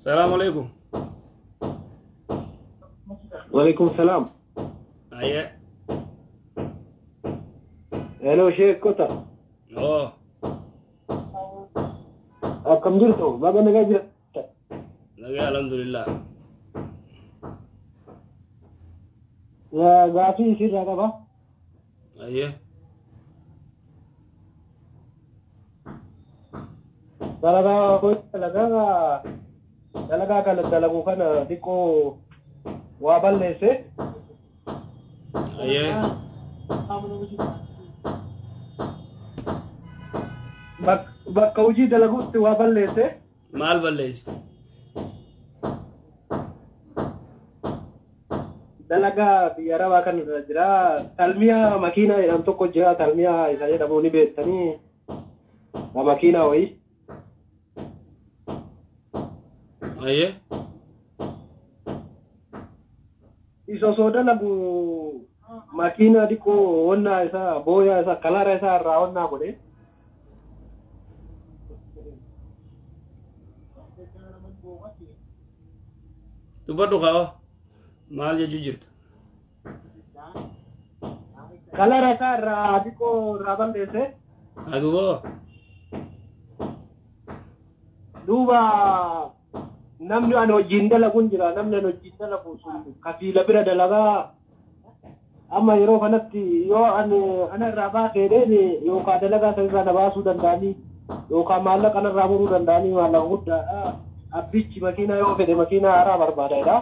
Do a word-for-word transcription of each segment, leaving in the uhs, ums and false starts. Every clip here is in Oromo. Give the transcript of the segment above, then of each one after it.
السلام عليكم. وعليكم السلام. أيه. هلو شيخ كوتا. أوه. كم جرتوا؟ بابا نجا جرت. نجا الحمد لله. يا غافي سير هذا با. أيه. دلगा कोई दलगा दलगा का दलगो का ना दिको वाबल ले से أيه. बक बक कौजी दलगो ते वाबल ले से माल बल्लेज दलगा बियारा वाकन जरा तलमिया मकीना इरम तो को जरा तलमिया इसा ये दबोनी बेतनी ना मकीना वही أيه. iso soda lagu makina diko onna esa boya esa kalar esa raonna kode تبدو خاوة مال يجوجرت kalar esa ra diko rabal dese أدوبه duba namni ano jinda lagun jira namni ano jinda lagu kafila bira dalaga amma yero kanatti yo an ana raba fede ne yo ka dalaga sai na basu dandani yo ka malla kana raburu dandani wala hudda abbichi makina yo fede makina ara barbada ida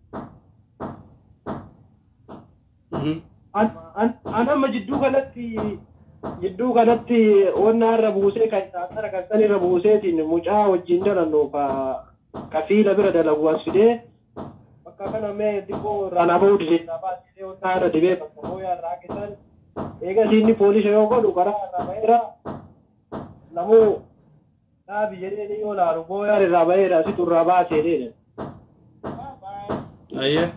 an an ana majiddu kanatti jiddu kanatti onna rabuse kai saatara kasani rabuse tin mucha wajjin dalanno ka kafila bira dalagu asfide bakka kana me diko rana bodu dinna ba sile onna ra dibe bakka hoya rakisan ega sinni police yo ko dukara rabaira namu na biyere ni yo la rubo ya rabaira si turaba sele أيه.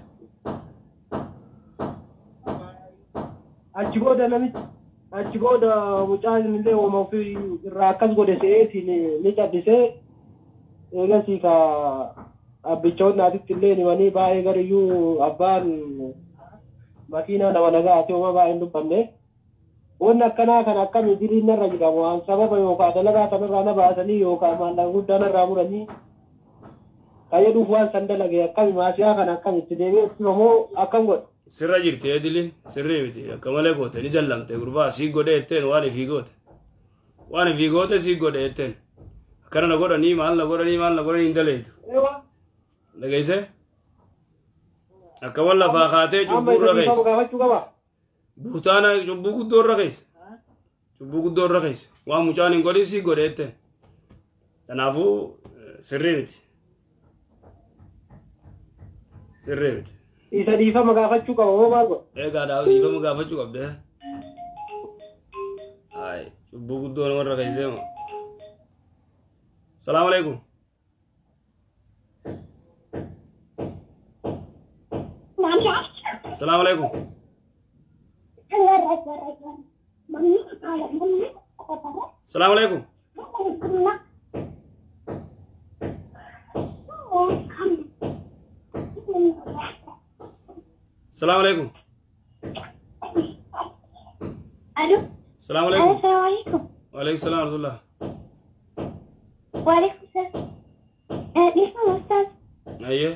achigoda nami achigoda mucaan illee wama ofii irraa akkas godhe se'eetiin ni caddise eegasii ka abbichoonni asitti illee himanii baay'ee gariyyuu abbaan makiinaa nama nagaati homaa baay'ee hin dubbanne wanni akkanaa kan akkami diriin narra jedhamu waan sababa yookaan dalagaa sanarraa na baasanii yookaan maallaqa guddaa narraa muranii kayyaduuf waan san dalage akkami maasiyaa kan akkamitti deebi'etti homoo akkam godha. سر جرت يا دلين سر بيتي كمال قوت نجال لام تغربا سي غودة اتين واني في غوت واني في غوت سي غودة اتين كرنا غورا ني مال غورا ني مال غورا ني دليت لغايسه اكمل لا فاخاته جبور رغيس بوتانا جبو دور رغيس جبو دور رغيس وا مجاني غوري سي غودة اتين تنافو سر بيتي سر بيتي isa dhiifama gaafachuu qaba moo maal godha? Egaa dhaab dhiifama gaafachuu qabde. Hayi cubbuu guddoo namarra keessee moo. Salaamu alaikum. Salaamu alaikum. Salaamu alaikum. السلام عليكم. الو السلام عليكم. السلام عليكم. وعليكم السلام ورحمة الله. وعليكم السلام. آه ليش ما أستاذ؟ أيه.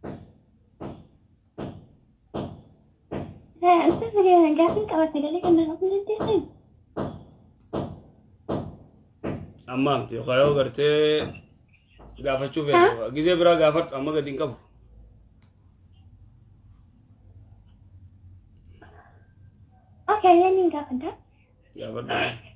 آه أستاذ اليوم جاتني كواسير لك أنا أقول أنت فين؟ أمامتي وخيو قرتي قافت شوفي جزء برا قافت أما قدين كبو. أوكي يعني قافت ده؟ قافت.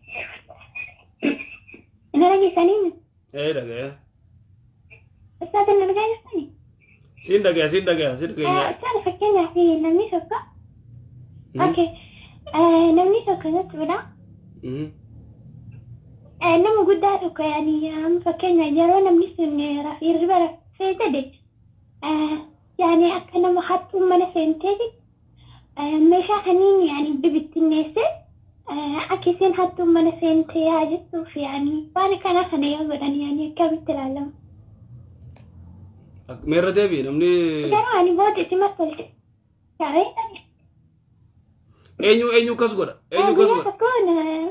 أنا راجع سليم. إيه دقيقة. أستاذ أنا راجع سليم. سين دقيقة سين دقيقة سين دقيقة. آه أستاذ فكرنا في نمني سكر. أوكي. آه نمني سكر نتبلا. أمم. آه نمو قداتك يعني هم فكرنا جرو نمني سن رفيق ربنا في تدك. آه يعني أكنا محطم من سنتك. مشا هنين يعني ببت الناس أكيسين حتى من سنتي عجزت في يعني وأنا كان خني أولا يعني كابت العلم Meerra deebi namni Garuu ani booda itti masalti. Gaariidha. eenyu eenyu kas godha eenyu kas Guyyaa godha tokkoon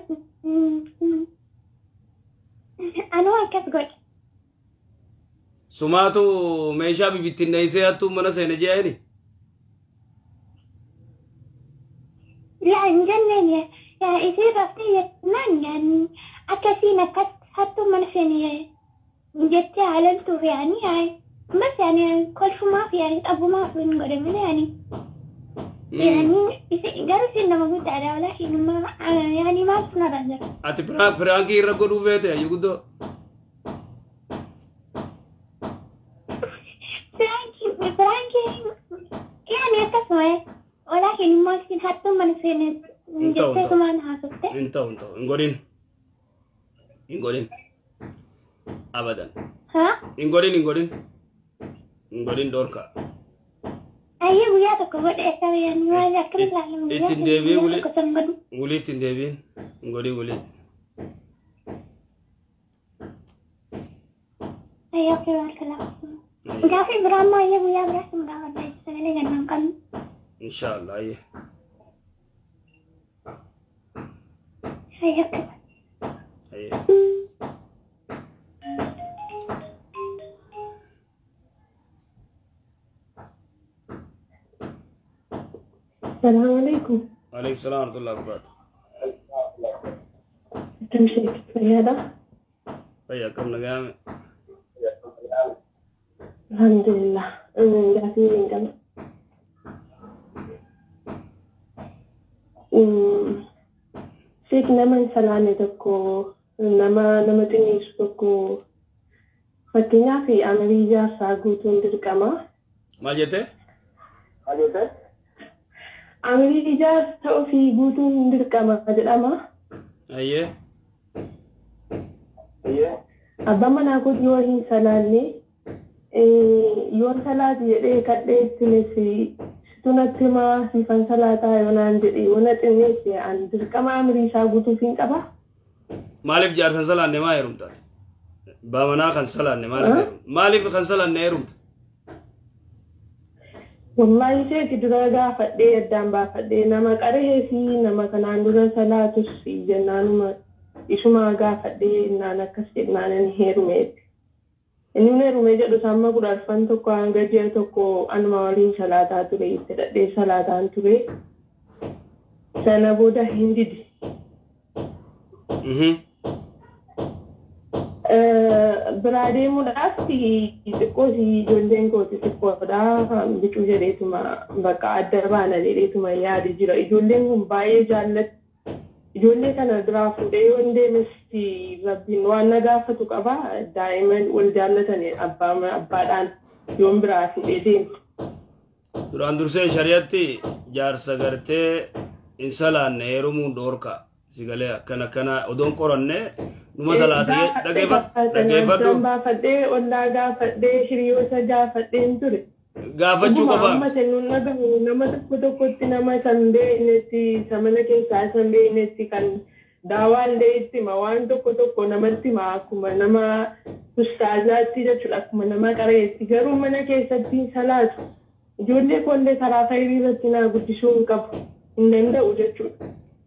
anuu akkas godha. sumaatu meeshaa bibittinneessee hattuu mana seene jeeni Yaa hin jenneen yaa isii raftee jettunaan yaani akkasiin akkas hattuu mana seene jettee haalaltuuf yaani bas yaani kolfumaaf yaani xabumaaf hin godhamne yaani. Yani garuu isin nama guddaadha walaakin yaani maaltu narra jira. ati firaankii irra godhuu feete ayyuu guddoo Frankie, yani akkasuma walaakin immoo isin hattuu mana seene jettee kumaan haasofte. hin ta'u hin ta'u hin godhin hin godhin abadan Haa? hin godhin hin godhin hin godhin dhorkaa Ayyee guyyaa tokko godhe akka yaani waan akka ilaalamu ittiin deebi'ee guyyaa tokko san godhu. wulii ittiin deebiin hin godhin wulii Ayyee okkee waan kalaqu. Gaafi biraa ammoo ayyee guyyaa biraas hin gaafadha sagalee gannaan qabnu. inshaallah ayyee Ayyee okkee. ayyee السلام عليكم. alaikum salaam wa rahmatullahi wa barakatuh تمشي سيادة. fayyaa kam nagaame الحمد لله. قاعدين نقل. فيك نما سلانة تكو نما نما تنيش تكو فتنا في أمريكا ساقوتون دركما. maal jette أمريكا تأو في قوتون دركما دركما. ayyee أبا ما نقول يوهين سلانة. yoon salaati jedhee kadheettines tunatti maa siifan salaataa yoonaan jedhe yoona xinneesse an dirqama amrii isaa guutuuf hin qaba. maaliif jaarsan salaanne maa heerumtaati baamanaa kan salaanne maaliif heerumta maaliif kan salaanne heerumta Wallahi isheeti dura gaafadhee addaan baafadhee nama qarehee fi nama kanaan dura salaatus jennaanuma isuma gaafadhee naan akkas jedhnaanan heerumeetti. Inni heerume jedhu samma kudhaarfan tokko hanga ji'a tokko anuma waliin salaataa ture itti dhadhee salaataan ture. Sana booda hin didi. Biraa deemuudhaaf xiqqoo si ijoolleen kooti xiqqoodha bicuu jedheetuma bakka adda baana jedheetuma yaadi jira. Ijoolleen kun baay'ee jaallatti. Ijoollee kana biraa fuudhee yoon deemes rabbiin waan na gaafatu qaba daa'iman wal jaallatanii abbaadhaan yoon biraa fuudhee deemu. duraan dursee shari'atti jaarsa gartee hin salaanne heerumuun dhoorka sigalee akkana akkana odoon qoranne numa salaatee dhageeffadhu baafadhee ollaa gaafadhee hiriyoota gaafadheen ture. gaafachuu qofa amma sennuun dhagahu nama tokko tokkotti nama san beeknetti samana keessaa san beeknetti kan daawaallee itti ma waan tokko tokko namatti ma akkuma nama ustaazaatti jechuudha akkuma nama qareetti garuu mana keessatti salaatu ijoollee koollee karaa khayrii irratti naa guddisuu hin qabu hin danda'u jechuudha.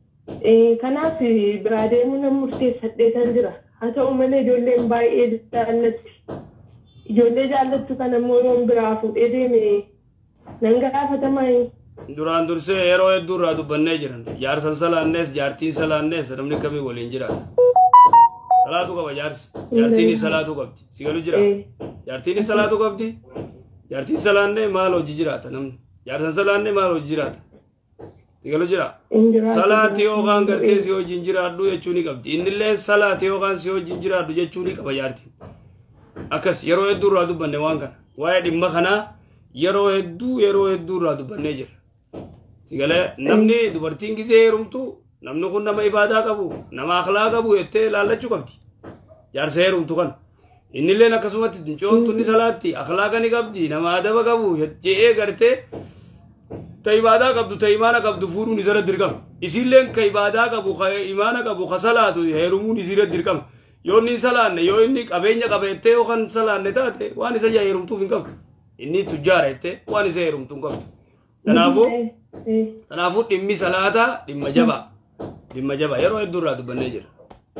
Kanaaf biraa deemuu nan murteessadhee kan jira haa ta'u malee ijoolleen baay'ee jaallatti. Ijoollee jaallattu kan ammoo yoon biraa fuudhee deeme nan gaafatamaa. duraan dursee yeroo hedduu irraa dubbannee jiran jaarsan salaannees jaartiin salaannees namni kamii waliin jiraata salaatu qaba jaarsi jaartiinis salaatu qabdi si galu jira jaartiinis salaatu qabdi jaartiin salaannee maal hojii jiraata namni jaarsan salaannee maal hojii jiraata si galu jira salaati yookaan gartee si hojiin jiraadhu jechuu ni qabdi innillee salaati yookaan si hojiin jiraadhu jechuu ni qaba jaartiin akkas yeroo hedduu irraa dubbanne waan kana waa'ee dhimma kanaa yeroo hedduu yeroo hedduu irraa dubbannee jira sigalee namni dubartiin gisee heerumtu namni kun nama ibaadaa qabu nama akhlaa qabu jettee laallachuu qabdi jaarsa heerumtu kan innilleen akkasumatti dincoomtu ni salaatti akhlaaqa ni qabdi nama adaba qabu je'ee gartee ta ibaadaa qabdu ta imaana qabdu fuudhuun isirra dirqama isiilleen ka ibaadaa qabu ka imaana qabu ka salaatu heerumuun isirra dirqama yoo inni salaanne yoo inni qabeenya qabeettee yookaan salaanne taate waan isa heerumtuuf hin qabdu inni tujjaarettee waan isa heerumtu hin qabdu kanaafuu kanaafuu dhimmi salaataa dhimma jabaa dhimma jabaa yeroo hedduu irraa dubbannee jira.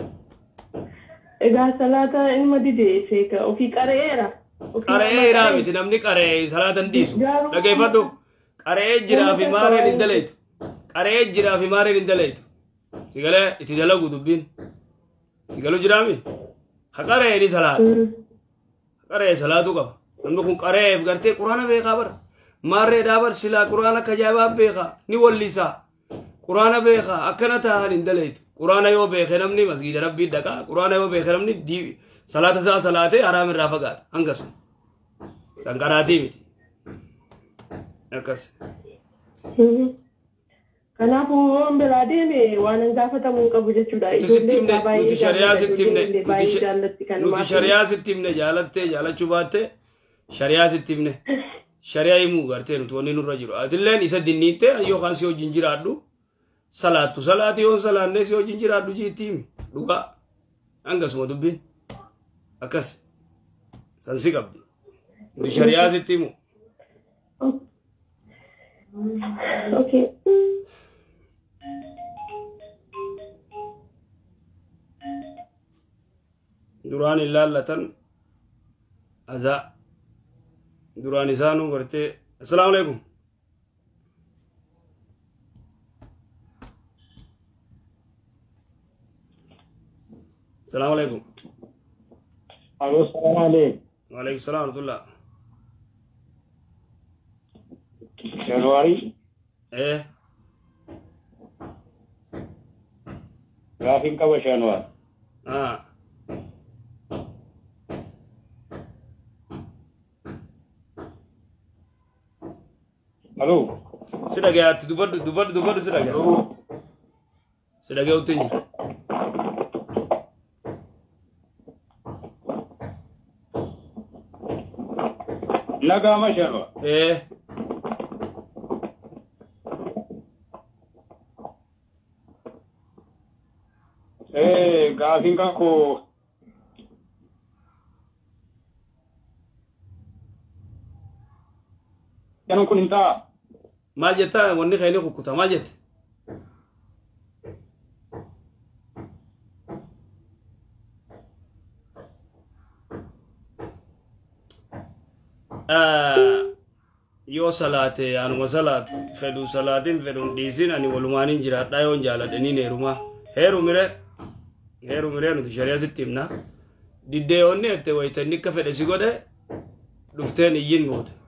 Egaa salaata ilma didee seeka ofii qareera. Qareera miti namni qaree salaata hin dhiisu dhageeffadhu qaree jiraa fi maareen hin daleetu qaree jiraa fi maareen hin daleetu sigalee itti dalagu dubbiin sigaluu jiraami ha qaree ni salaata qaree salaatu qaba namni kun qareef gartee quraana beekaa bara maarree daabar silaa quraana kajaabaa beekaa ni wallisaa quraana beekaa akkana ta'an hin daleetu quraana yoo beeke namni masgiida rabbii dhaqaa quraana yoo beeke namni salaata isaa salaatee haraam irraa fagaata hangasuma sanqaraatii miti akkas kanaafuu waan biraa deeme waan hin gaafatamuu qabu jechuudha ijoollee baay'ee nuti shari'aa sitti himne nuti shari'aa sitti himne jaalattee jaalachuu baatte shari'aa sitti himne shari'aa himuu gartee nuti wanni nurra jiru atilleen isa dinniitte yookaan si wajjin jiraadhu salaattu salaati yoo salaannee si wajjin jiraadhu jiitti himi dhugaa hangasuma dubbiin akkas sansi qabdi nuti shari'aa sitti himu. Okay. duraan ilaallatan azaa duraan isaanuu gartee assalaamu alaikum assalaamu alaikum Alo, salam alaikum. wa alaikum salaam wa rahmatullah Januari. eh Gafin kaba Januari. ah Halo. sida gayatti dubaddu dubaddu dubaddu sida gay sida gay utinji Naga ma Januari. eh Eh, gafin kako. Jangan kuninta. maal jetta wanni khayni kukkuta maal jette yoo salaate anuma salaatu fedhu salaatiin fedhuun dhiisin ani walumaanin jiraadhaa yoon jaaladhaniin heerumaa heerumire heerumire nuti shari'a sitti himna diddeeyoonni ette waytanni akka fedhe si godhe dhufteen iyyin goote